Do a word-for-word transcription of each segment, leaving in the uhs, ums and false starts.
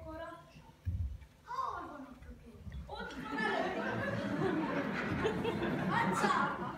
pokora. Hol van a kökény? Ott van előttem. Hát szállva.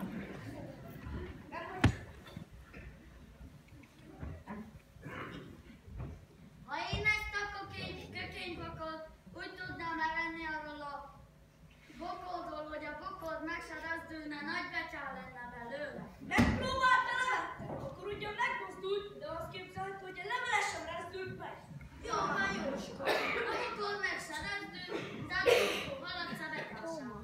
Ha én ezt a kökény, kökénybokot úgy tudnám levenni arról a bokolról, hogy a bokor meg se rezdülne, nagy betyár lenne belőle. Megpróbálta levette, akkor ugyan megmozdult, de azt képzelhető, hogy a levele sem rezdült meg. Jó, van Jóska. A bokor meg se rezdül, de a bokor halad szabadásával.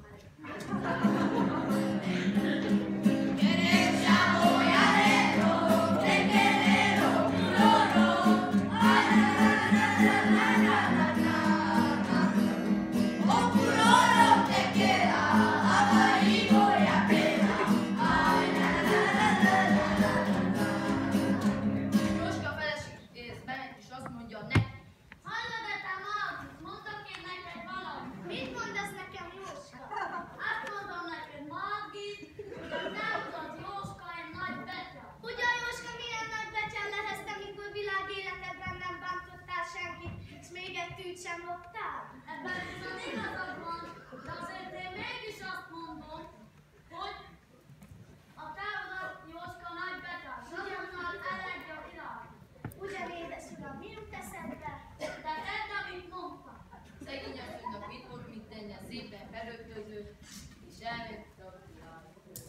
Sem loptál? Ebben bizony igazad van, de azért én mégis azt mondom, hogy a távodat Jóska nagy betár, nagyobbnál elegye a király. Ugyan édes uram, mi jut eszedbe? De tedd, amit mondtam. Szegény asszonynak mit volt, mit tennie, szépen berögtözött, és elment a király.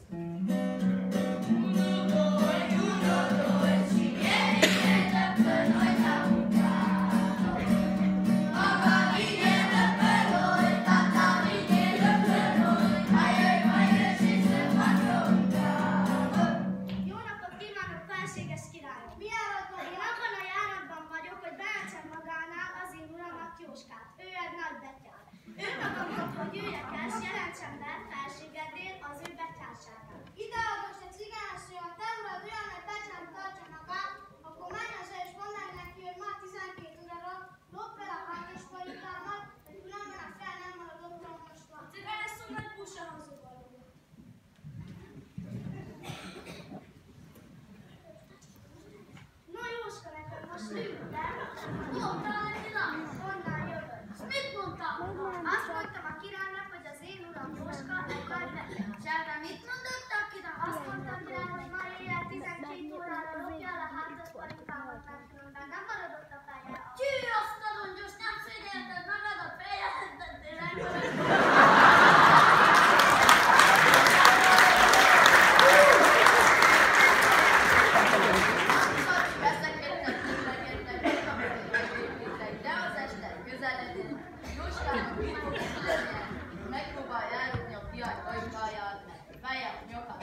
Ő maga mondta, hogy jöjjek el, s jelentsem be felségednél az ő betyárságát. Ideálltos egy cigányasszony, ha te urad olyan nagy betyárt tartsa magát, akkor menj haza és mondd meg neki, hogy már tizenkét órára lop fel a házas palikámat, hogy különben a fel nem marad otthon mosva. A cigányasszony nagy busa hazugalja. No Jóska, neked most lőtt, de? Mondtál neki, na? Honnan jövök? S mit mondtál? Azt mondtam a királynak, hogy az én uram Jóska egy nagy beteg. És erre mit mondott a király? Azt mondta a király, hogy ma éjjel tizenkét órára lopja el a házas palikámat, mert különben nem maradott a feje. Tyű, azt a rongyos, nem szégyelted magad a fejezetednél engem. Megpróbálja elrúgni a király ajkáját, feje a nyakát.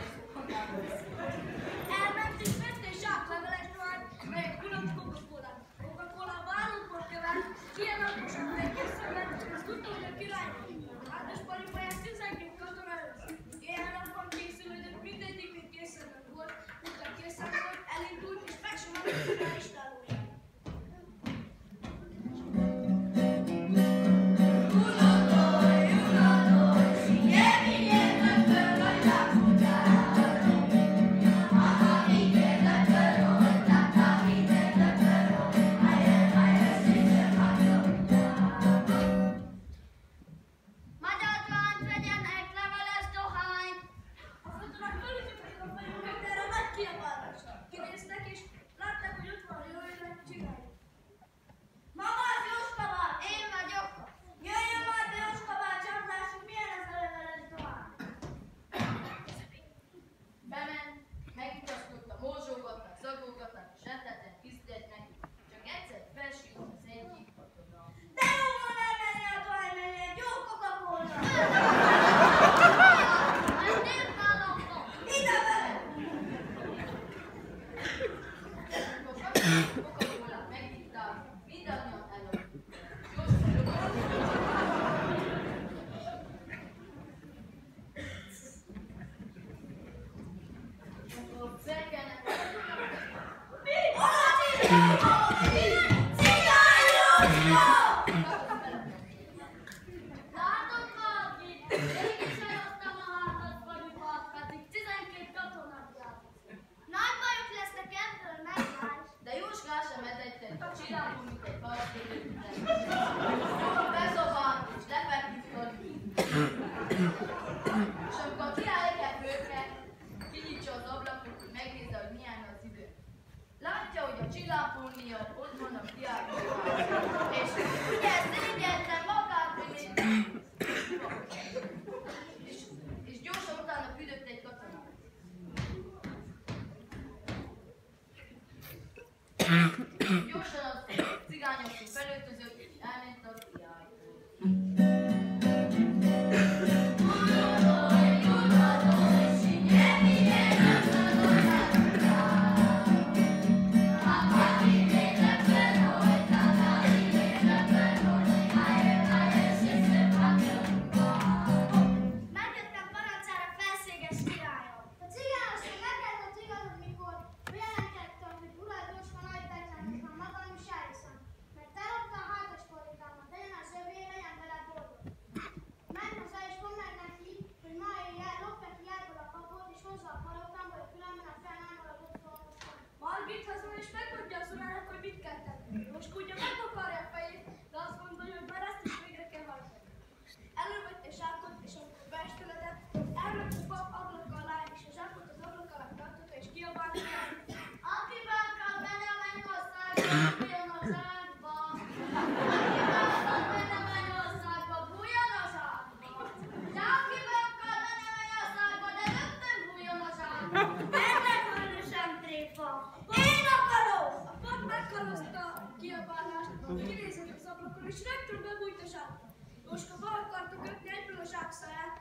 Elment és vett egy zsáklevelet rohadt, mely külön Coca-Colát. Coca-Colába állókból követ, ilyen alaposan megkészülhet, azt tudta, hogy a király házas palikáját tizenkét katona őrzi. Ilyen napon készülődött, mindegyiknek készen volt, utána készen volt, elindult és meg sem adott a király istálóját. Kinéztek és látták, hogy ott van a jó élet, csináljuk. Maga az Jóska bár! Én vagyok. Jöjjön már be Jóska bár, csak lássuk, milyen ez a leveles dohány. Bement, megutazkodta, mózsolgatta, szagolgatta, és rendelten tisztelt neki. Csak egyszer felsült az egyik katona. De jó van elmenni a dohány mellé, egy jó Coca-Cola! Hát nem vállaltam. Ide vele! Coca-Colát megitták, mindannyian elaludtak. Jóska akkor fel kellene Látod valakit? Mégis eladtam a házat palikat, pedig tizenkét katonát játszott. Nagy bajok lesznek ebből, megvárj! De Jóska sem edett, csinálunk, mint egy harcérő. és rögtön bebújt a zsákba. Jóska be akarta kötni egyből a zsákszaját,